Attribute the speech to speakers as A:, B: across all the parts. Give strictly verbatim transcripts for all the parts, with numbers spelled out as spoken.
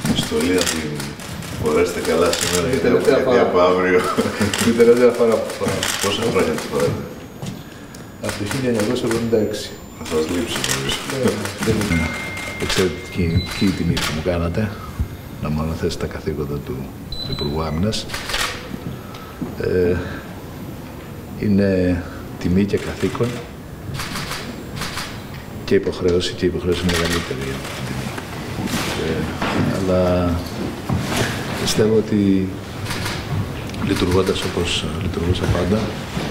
A: επιστολή να την φορέσετε καλά σήμερα,
B: Η
A: γιατί
B: τελευταία φορά.
A: από αύριο.
B: Την τελευταία φορά που φοράω.
A: Πόσα χρόνια τη φοράτε?
B: Από το χίλια εννιακόσια εβδομήντα έξι.
A: Θα σας λείψει νομίζω.
C: Εξαιρετική η τιμή που μου κάνατε να μου αναθέσετε τα καθήκοντα του Υπουργού Άμυνας. Ε, είναι τιμή και καθήκον και υποχρέωση, και η υποχρέωση είναι μεγαλύτερη από την τιμή. Ε, αλλά πιστεύω ότι λειτουργώντας όπως λειτουργούσα πάντα,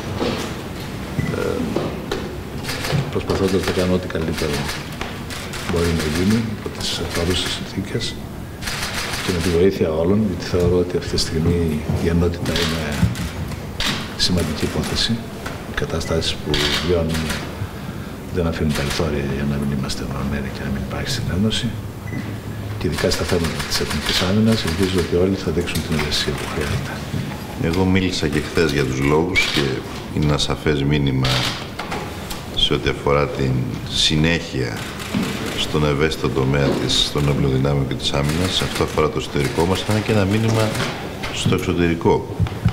C: ε, προσπαθώντας να κάνω ό,τι καλύτερο μπορεί να γίνει από τις παρούσες συνθήκες και με τη βοήθεια όλων, γιατί θεωρώ ότι αυτή τη στιγμή η ενότητα είναι σημαντική υπόθεση. Οι καταστάσεις που βιώνουμε δεν αφήνουν περιθώρια για να μην είμαστε ενωμένοι και να μην υπάρχει συνένωση. Και ειδικά στα θέματα της εθνικής άμυνας, ελπίζω ότι όλοι θα δείξουν την ευαισθησία που χρειάζεται.
A: Εγώ μίλησα και χθες για τους λόγους και είναι ένα σαφές μήνυμα σε ό,τι αφορά την συνέχεια στον ευαίσθητο τομέα της, των όπλων δυνάμεων και της άμυνας. Αυτό αφορά το εσωτερικό μας, αλλά και ένα μήνυμα στο εξωτερικό.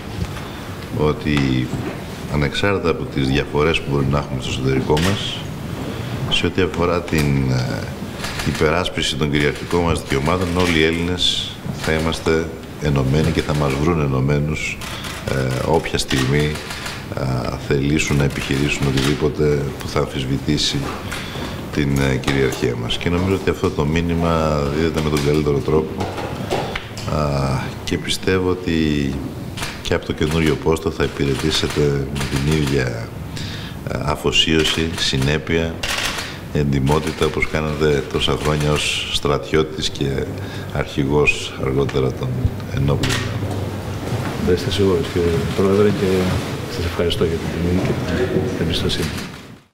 A: Ότι ανεξάρτητα από τις διαφορές που μπορεί να έχουμε στο εσωτερικό μας, σε ό,τι αφορά την υπεράσπιση των κυριαρχικών μας δικαιωμάτων, όλοι οι Έλληνες θα είμαστε ενωμένοι και θα μας βρουν ενωμένους ε, όποια στιγμή ε, θελήσουν να επιχειρήσουν οτιδήποτε που θα αμφισβητήσει την ε, κυριαρχία μας. Και νομίζω ότι αυτό το μήνυμα δίδεται με τον καλύτερο τρόπο ε, και πιστεύω ότι και από το καινούριο πόστο θα υπηρετήσετε με την ίδια αφοσίωση, συνέπεια, εντιμότητα όπως κάνατε τόσα χρόνια ως στρατιώτης και αρχηγός αργότερα των ενόπλων.
C: Δεν είστε σίγουροι, κύριε Πρόεδρε, και σας ευχαριστώ για την τιμή και την εμπιστοσύνη.